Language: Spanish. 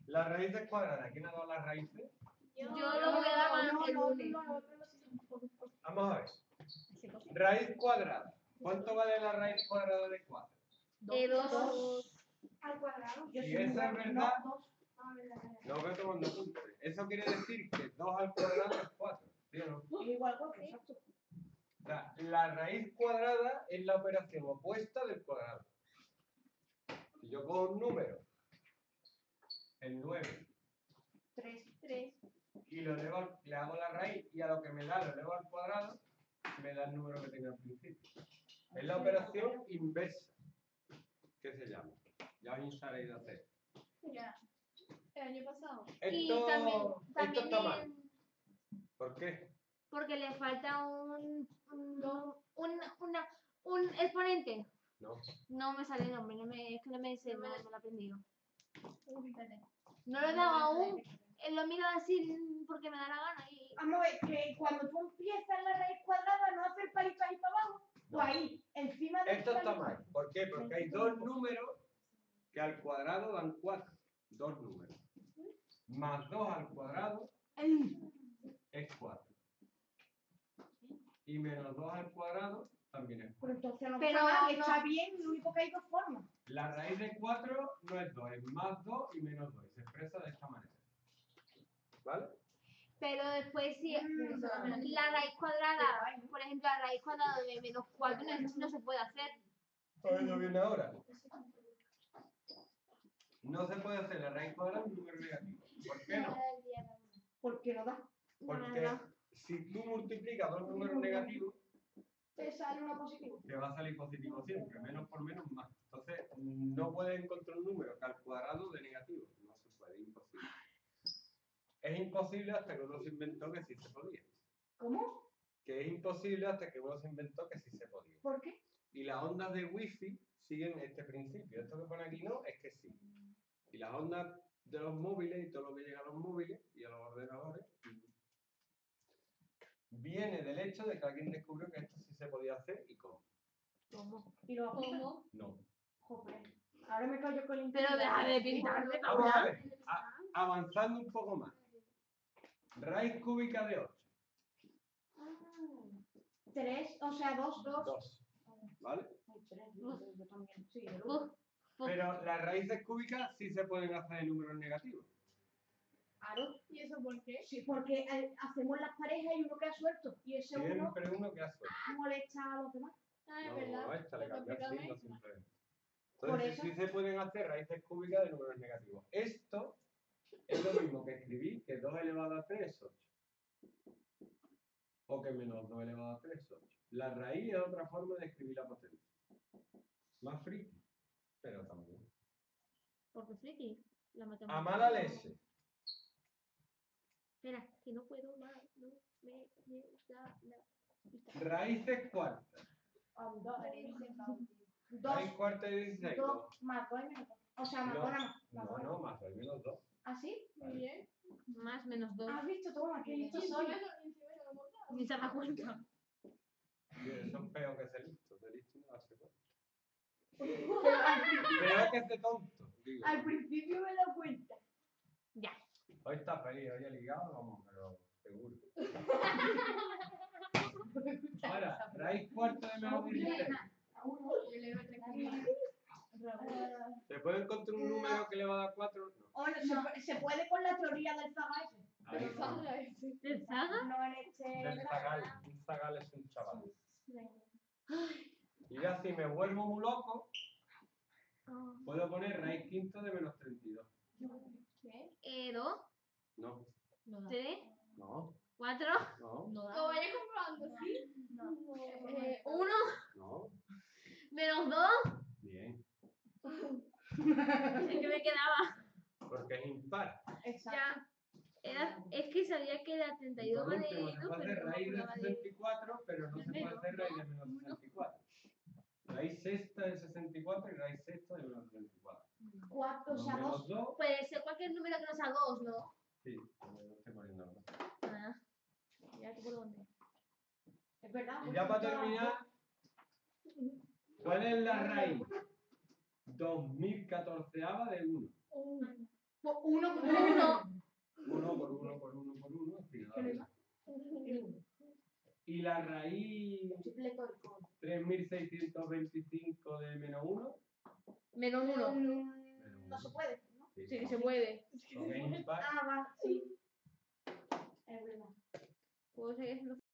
Las raíces cuadradas. ¿Quién ha dado las raíces? Yo lo voy a dar el lunes. Vamos a ver. Raíz cuadrada. ¿Cuánto vale la raíz cuadrada de 4? 2. Al cuadrado. Si eso es verdad, no voy tomando apuntes. Eso quiere decir que 2 al cuadrado es 4. ¿Sí o no? Igual que exacto. O sea, la raíz cuadrada es la operación opuesta del cuadrado. Si yo cojo un número, el 9, 3. y le hago la raíz y a lo que me da lo elevo al cuadrado, me da el número que tenga al principio. Es la operación inversa, que se llama. Ya os instaréis de hacer. Ya. El año pasado. Esto, también esto está mal. ¿Por qué? Porque le falta un exponente. No. No me sale el nombre, es que no me sé, no me lo he aprendido. No lo he dado aún, lo miro así porque me da la gana y... Vamos a ver, que cuando tú empiezas la raíz cuadrada, no haces el palito ahí para abajo. No. O ahí, encima de Esto está mal. ¿Por qué? Porque hay dos números que al cuadrado dan 4. Dos números. Más 2 al cuadrado es 4. Y menos 2 al cuadrado también es 4. Pero entonces no Pero está mal, no. está bien, lo único que hay dos formas. La raíz de 4 no es 2, es más 2 y menos 2. Y se expresa de esta manera. ¿Vale? Pero después si la raíz cuadrada, por ejemplo, la raíz cuadrada de menos 4 no se puede hacer. ¿Eso viene ahora? No se puede hacer la raíz cuadrada de un número negativo. ¿Por qué no? ¿Por qué no da? Porque si tú multiplicas dos números negativos, Te sale uno positivo. te va a salir positivo siempre, menos por menos más. Entonces, no puedes encontrar un número que al cuadrado de negativo. No se puede, imposible. Es imposible hasta que uno se inventó que sí se podía. ¿Cómo? Que es imposible hasta que uno se inventó que sí se podía. ¿Por qué? Y las ondas de wifi siguen este principio. Esto que pone aquí no, es que sí. Y las ondas de los móviles y todo lo que llega a los móviles y a los ordenadores viene del hecho de que alguien descubrió que esto sí se podía hacer y cómo. ¿Cómo? ¿Y lo aplica? No. Joder. Ahora me callo con el Pero deja de pintarme, Vamos a ver, avanzando un poco más. Raíz cúbica de 8. 3, o sea, 2. 2. ¿Vale? 3, yo también. Sí, Pero las raíces cúbicas sí se pueden hacer en números negativos. Claro. ¿Y eso por qué? Sí, porque hacemos las parejas y uno queda suelto. Y ese Siempre uno que hace. molesta a los demás. No, esta le cambia el signo simplemente. Por Entonces, eso. sí se pueden hacer raíces cúbicas de números negativos. Esto es lo mismo que escribir que 2 elevado a 3 es 8. O que menos 2 elevado a 3 es 8. La raíz es otra forma de escribir la potencia. Más friki, pero también. ¿Por qué friki? La matemática. A mala leche. Espera, que no puedo más. No me Raíces cuartas. 2 Raíz cuarta de 16. 2 más 2 y menos 2. O sea, más 2 nada más. No, más 2 y menos 2. ¿Ah, sí? Muy bien. Más menos 2. ¿Has visto? Toma, que listo soy. Ni se da cuenta. Son peor que ser listo. De listo no hace cuenta. Pero Peor que ser tonto, digo. al principio me he dado cuenta. Ya. Hoy está feliz, hoy ha ligado, vamos, pero seguro. Ahora, raíz cuarta de menos 16. ¿Se puede encontrar un número que le va a dar 4? No. O se puede con la teoría del zagal ese. Ahí no. ¿Del Saga? No en este. Del zagal. Un zagal es un chaval. Y ya si me vuelvo muy loco, puedo poner raíz quinta de menos 32. ¿Qué? 2, No. 3, No. 4. No. Lo vaya comprobando, ¿sí? No. 1, No. menos 2. Bien. Es que me quedaba. Porque es impar. Exacto. Ya. Es que sabía que era 32 Por último, se no, puede pero hacer no raíz de acordaba de... 64, pero no se puede hacer raíz de menos 64. Raíz sexta de 64 y raíz sexta de menos 64. 4, o sea, Menos 2. 2. Puede ser cualquier número que no sea 2, ¿no? Sí, no estoy poniendo algo. Ah, ya por dónde. Es verdad. Y ya para terminar, ¿cuál es la raíz 2014ava de 1? Pues 1 por 1. 1 por 1 por 1 por 1, al final. Y la raíz 3625 de menos 1. Menos 1. No se puede, ¿no? Sí que se puede. Porque es impar. Ah, va, sí. Es verdad. Puedo seguir haciendo